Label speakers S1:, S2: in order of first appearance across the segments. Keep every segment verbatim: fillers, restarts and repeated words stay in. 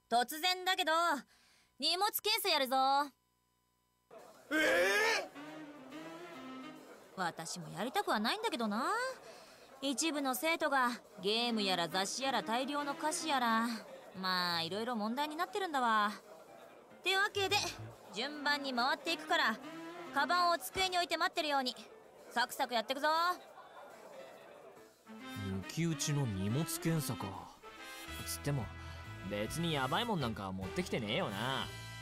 S1: 突然だけど荷物検査やるぞ。
S2: ええ
S1: ー、私もやりたくはないんだけどな。一部の生徒がゲームやら雑誌やら大量の菓子やら、まあいろいろ問題になってるんだわ。ってわけで順番に回っていくから、カバンを机に置いて待ってるようにサクサクやってくぞ。
S3: 抜き打ちの荷物検査か。つっても別にヤバいもんなんか持ってきてねえよな。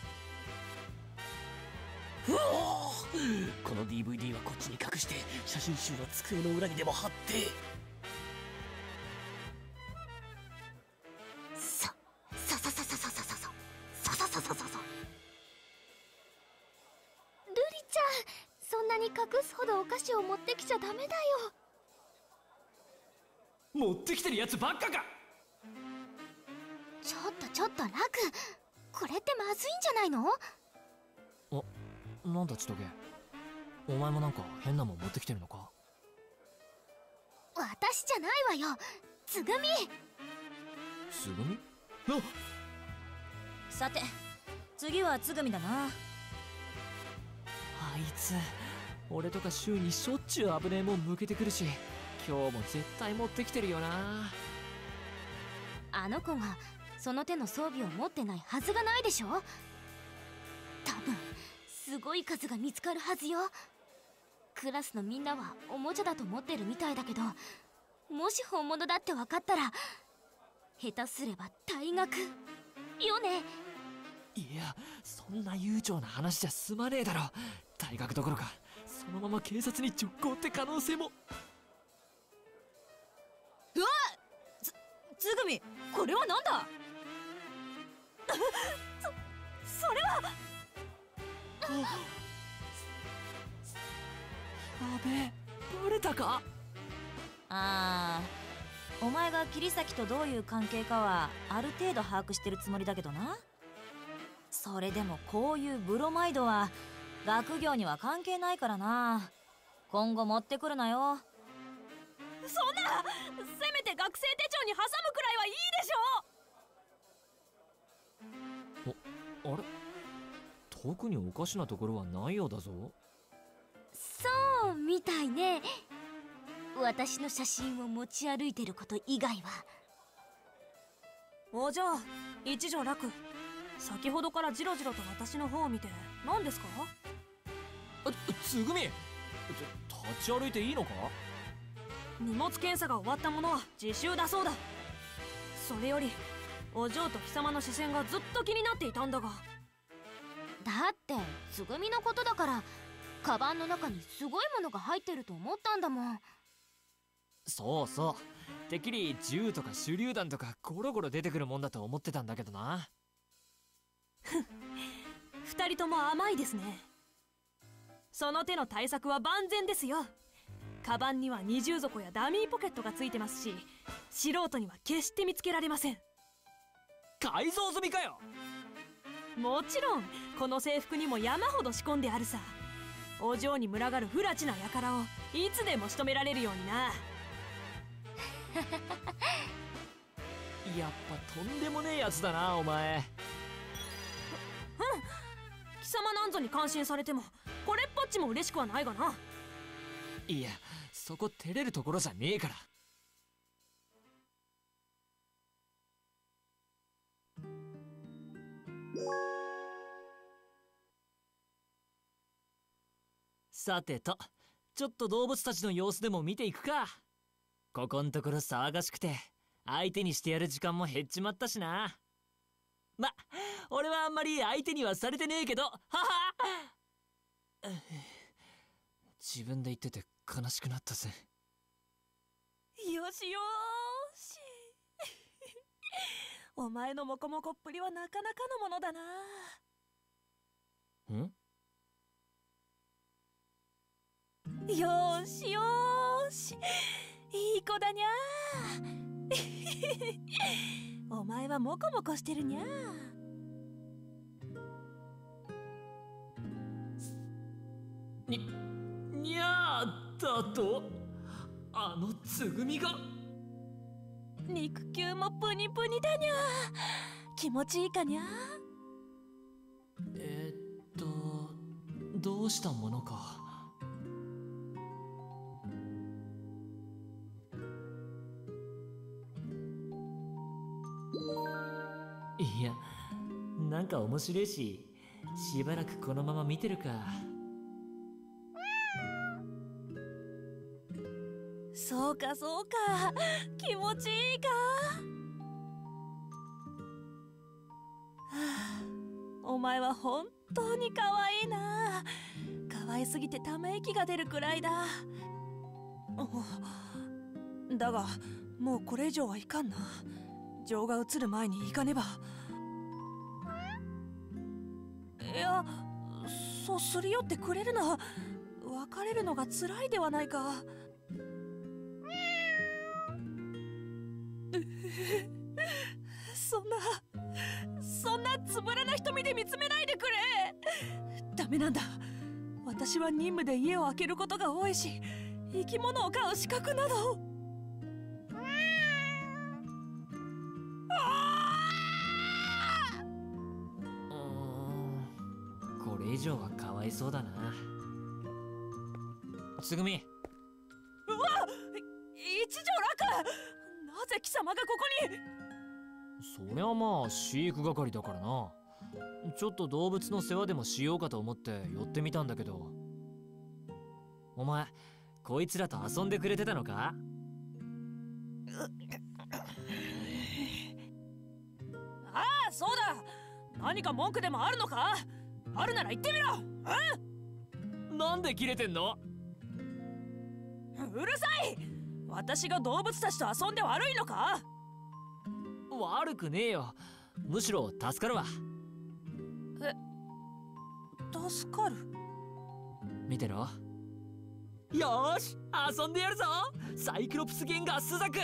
S3: うおこの ディーブイディー はこっちに隠して、写真集の机の裏にでも貼って。
S4: さささささささささささささささ。ルリちゃん、そんなに隠すほどお菓子を持ってきちゃダメだよ。
S3: 持ってきてるやつばっかか。
S4: ちょっとちょっとラク、これってまずいんじゃないの？
S3: あ、なんだ千棘、お前もなんか変なもん持ってきてるのか？
S4: 私じゃないわよ、つぐみ。
S3: つぐみ？あっ、
S1: さて次はつぐみだな。
S3: あいつ俺とか週にしょっちゅう危ねえもん向けてくるし、今日も絶対持ってきてるよな。
S4: あの子がその手の装備を持ってないはずがないでしょ。多分すごい数が見つかるはずよ。クラスのみんなはおもちゃだと思ってるみたいだけど、もし本物だって分かったら下手すれば退学よね。
S3: いや、そんな悠長な話じゃ済まねえだろ。退学どころかそのまま警察に直行って可能性も。
S1: うわっ、つつぐみ、これはなんだ？
S4: そそれは
S3: やべえ、バレたか？
S1: あー、お前が桐崎とどういう関係かはある程度把握してるつもりだけどな。それでもこういうブロマイドは学業には関係ないからな。今後持ってくるなよ。
S5: そんな、せめて学生手帳に挟むくらいはいいでしょ。
S3: お、あれ、特におかしなところはないようだぞ。
S4: そうみたいね。私の写真を持ち歩いてること以外は。
S5: お嬢、一条楽、先ほどからジロジロと私の方を見て何ですか？
S3: あ、つぐみ、立ち歩いていいのか？
S5: 荷物検査が終わったものは自習だそうだ。それよりお嬢と貴様の視線がずっと気になっていたんだが。
S4: だってつぐみのことだから、カバンの中にすごいものが入ってると思ったんだもん。
S3: そうそう、てっきり銃とか手榴弾とかゴロゴロ出てくるもんだと思ってたんだけどな。
S5: 二人とも甘いですね。その手の対策は万全ですよ。カバンには二重底やダミーポケットがついてますし、素人には決して見つけられません。
S3: 改造済みかよ。
S5: もちろんこの制服にも山ほど仕込んであるさ。お嬢に群がる不埒な輩をいつでも仕留められるようにな。
S3: やっぱとんでもねえやつだなお前。
S5: うん、貴様なんぞに感心されてもこれっぽっちも嬉しくはないがな。
S3: いや、そこ照れるところじゃねえから。さてと、ちょっと動物たちの様子でも見ていくか。ここんところ騒がしくて相手にしてやる時間も減っちまったしな。ま、俺はあんまり相手にはされてねえけど、はは自分で言ってて悲しくなったぜ。
S5: よしよーし。お前のモコモコっぷりはなかなかのものだな。
S3: ん？
S5: よーしよーし、いい子だにゃー。お前はモコモコしてるにゃー。
S3: に、にゃーだと？あのつぐみが？
S5: 肉球もプニプニだにゃー。 気持ちいいかにゃ。
S3: えー、っとどうしたものか。いや、なんか面白いし、しばらくこのまま見てるか。
S5: そうかそうか、気持ちいいか。はあ、お前は本当に可愛いな。可愛すぎてため息が出るくらいだ。だがもうこれ以上はいかんな。情が移る前に行かねば。いや、そうすり寄ってくれるな。別れるのが辛いではないか。そんなそんなつぶらな瞳で見つめないでくれ。ダメなんだ。私は任務で家を空けることが多いし、生き物を飼う資格など。
S3: うーん、これ以上はかわいそうだな。つぐみ。
S5: うわっ、一条楽。なぜ貴様がここに。
S3: そりゃまあ飼育係だからな。ちょっと動物の世話でもしようかと思って寄ってみたんだけど。お前こいつらと遊んでくれてたのか？
S5: ああ、そうだ。何か文句でもあるのか？あるなら言ってみろ。
S3: うん？なんでキレてんの？
S5: うるさい。私が動物たちと遊んで悪いのか？
S3: 悪くねえよ。むしろ助かるわ。
S5: え、助かる？
S3: 見てろ。よーし、遊んでやるぞ。サイクロプスゲンガースザク。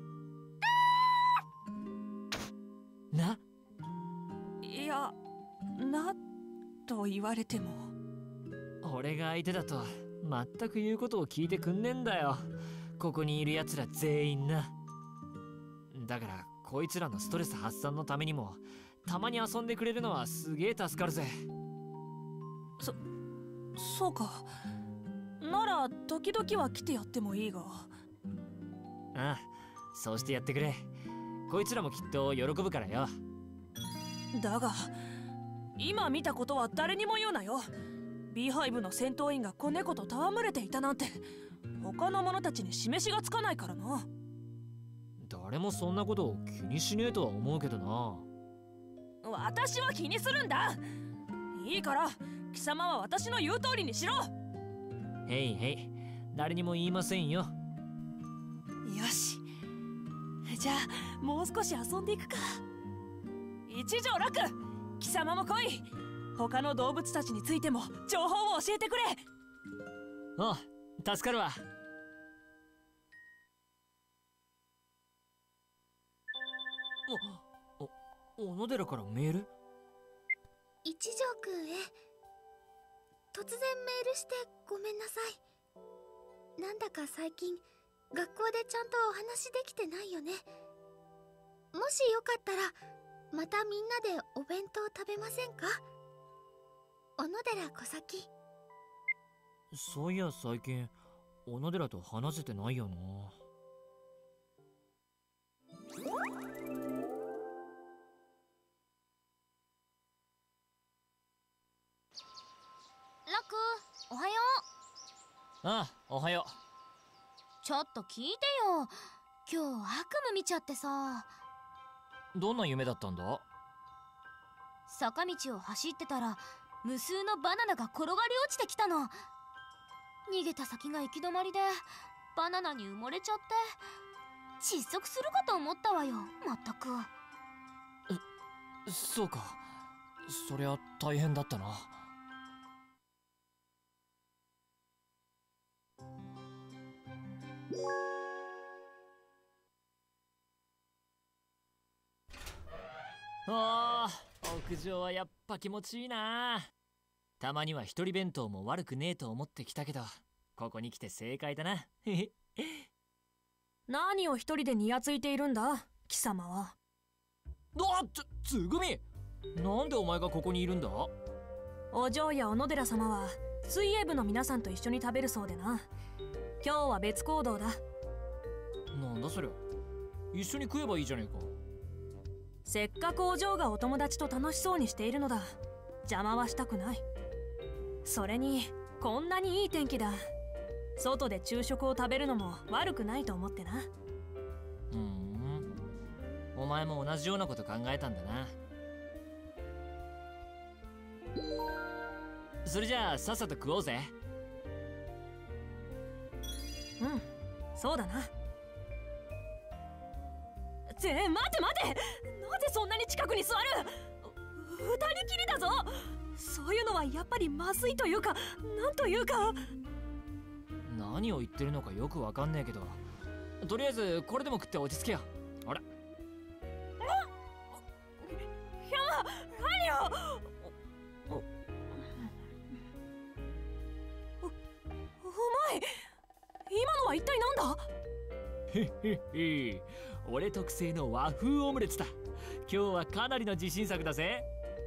S3: な？
S5: いや、なと言われても。
S3: 俺が相手だと全く言うことを聞いてくんねんだよ、ここにいる奴ら全員な。だからこいつらのストレス発散のためにもたまに遊んでくれるのはすげえ助かるぜ。
S5: そ、そうか。なら時々は来てやってもいいが。
S3: ああ、そうしてやってくれ。こいつらもきっと喜ぶからよ。
S5: だが今見たことは誰にも言うなよ。ビーハイブの戦闘員が子猫と戯れていたなんて他の者たちに示しがつかないからな。
S3: 誰もそんなことを気にしねえとは思うけどな。
S5: 私は気にするんだ。いいから貴様は私の言う通りにしろ。
S3: へいへい、誰にも言いませんよ。
S5: よし、じゃあもう少し遊んでいくか。一条楽、貴様も来い。他の動物たちについても情報を教えてくれ。
S3: ああ、助かるわ。お、お、小野寺からメール？
S4: 一条くんへ。突然メールしてごめんなさい。なんだか最近学校でちゃんとお話できてないよね。もしよかったらまたみんなでお弁当食べませんか？小野寺小崎。
S3: そういや最近小野寺と話せてないよな。
S4: ラク、おはよう。
S3: ああ、おはよ
S4: ちょっと聞いてよ。今日悪夢見ちゃってさ。
S3: う。どんな夢だったんだ？
S4: 坂道を走ってたら無数のバナナが転がり落ちてきたの。逃げた先が行き止まりでバナナに埋もれちゃって窒息するかと思ったわよ。まったく。
S3: え、そうか。そりゃ大変だったな。あー、屋上はやっぱ気持ちいいな。たまには一人弁当も悪くねえと思ってきたけど、ここに来て正解だな。
S5: 何を一人でニヤついているんだ貴様は。
S3: あっつつぐみ、なんでお前がここにいるんだ？
S5: お嬢や小野寺様は水泳部の皆さんと一緒に食べるそうでな。今日は別行動だ。
S3: なんだそりゃ、一緒に食えばいいじゃねえか。
S5: せっかくお嬢がお友達と楽しそうにしているのだ。邪魔はしたくない。それにこんなにいい天気だ。外で昼食を食べるのも悪くないと思ってな。
S3: ふん、お前も同じようなこと考えたんだな。それじゃあさっさと食おうぜ。
S5: うん、そうだな。って待て待て、なぜそんなに近くに座る？二人きりだぞ。そういうのはやっぱりまずいというか、なんというか。
S3: 何を言ってるのかよくわかんねえけど、とりあえずこれでも食って落ち着けよ。あれ、
S5: いや、何よ。お、お前、今のは一体なんだ？
S3: へっへっへ、俺特製の和風オムレツだ。今日はかなりの自信作だぜ。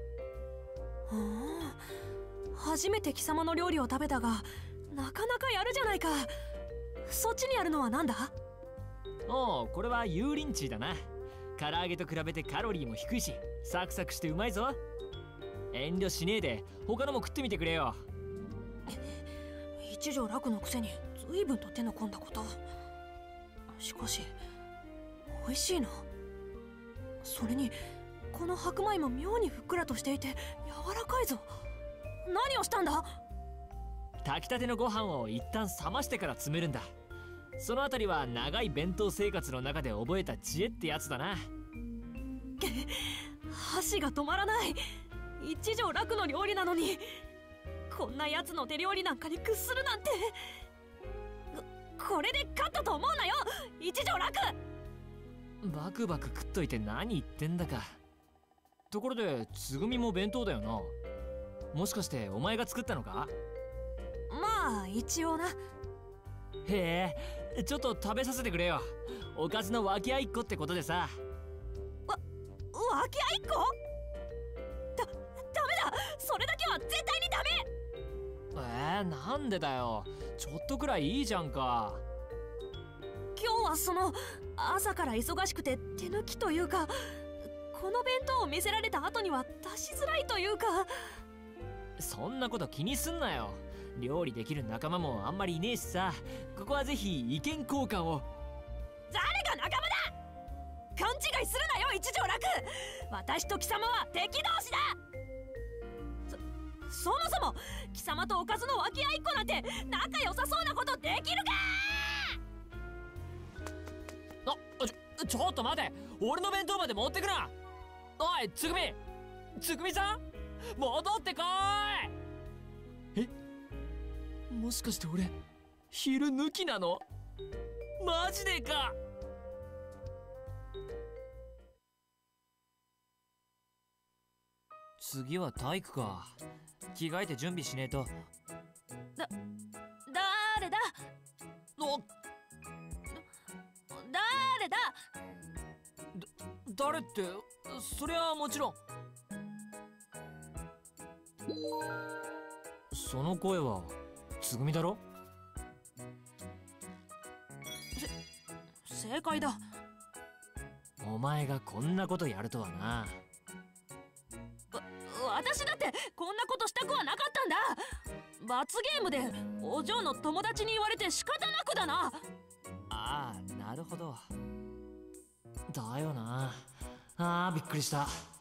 S5: はあ、初めて貴様の料理を食べたが、なかなかやるじゃないか。そっちにあるのはなんだ？
S3: おう、これは油淋鶏だな。唐揚げと比べてカロリーも低いし、サクサクしてうまいぞ。遠慮しねえで他のも食ってみてくれよ。
S5: 一条楽のくせに随分と手の込んだこと。しかし美味しいな。それにこの白米も妙にふっくらとしていて柔らかいぞ。何をしたんだ？
S3: 炊きたてのご飯を一旦冷ましてから詰めるんだ。そのあたりは長い弁当生活の中で覚えた知恵ってやつだな。
S5: 箸が止まらない。一条楽の料理なのに、こんなやつの手料理なんかに屈するなんて。ここれで勝ったと思うなよ、一条楽。
S3: バクバク食っといて何言ってんだか。ところでつぐみも弁当だよな。もしかしてお前が作ったのか？
S5: まあ一応な。
S3: へえ、ちょっと食べさせてくれよ。おかずの分け合いっこってことでさ。
S5: わ、分け合いっこ？だ、ダメだ、それだけは絶対にダメ。
S3: えー、なんでだよ。ちょっとくらいいいじゃんか。
S5: 今日はその朝から忙しくて手抜きというか、この弁当を見せられた後には出しづらいというか。
S3: そんなこと気にすんなよ。料理できる仲間もあんまりいねえしさ。ここはぜひ意見交換を。
S5: 誰が仲間だ！勘違いするなよ、一条楽。私と貴様は敵同士だ。そそもそも貴様とおかずの分け合いっこなんて仲良さそうなことできるか！
S3: あ、ちょ、ちょっと待て。俺の弁当まで持ってくな。おい、つぐみつぐみさん、戻ってこーい。え、もしかして俺昼抜きなの？マジでか。次は体育か。着替えて準備しねえと。
S5: だ、誰だ？
S3: お、
S5: 誰だ？
S3: 誰って、そりゃもちろん。その声はつぐみだろ？
S5: せ正解だ。
S3: お前がこんなことやるとはな。
S5: 私だってこんなことしたくはなかったんだ。罰ゲームでお嬢の友達に言われて仕方なくだな。
S3: ああ、なるほど。だよな。ああ、びっくりした。